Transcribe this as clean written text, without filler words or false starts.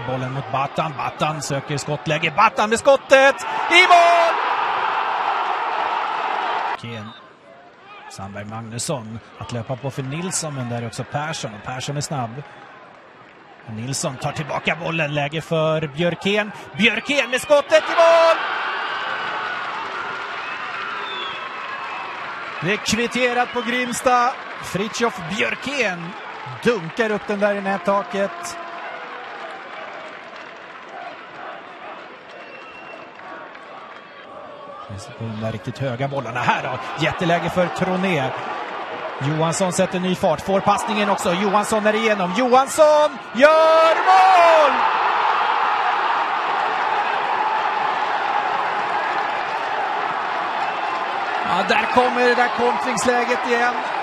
bollen mot Battan. Battan söker skottläge. Battan med skottet! I mål! Ken. Sandberg Magnusson att löpa på för Nilsson, men där är också Persson. Och Persson är snabb. Nilsson tar tillbaka bollen. Läge för Björkén. Björkén med skottet i mål! Det är kvitterat på Grimsta. Fritjof Björkén dunkar upp den där i nättaket. På de där riktigt höga bollarna här då. Jätteläge för Troné. Johansson sätter ny fart. Får passningen också. Johansson är igenom. Johansson gör mål! Ja, där kommer det där kontringsläget igen.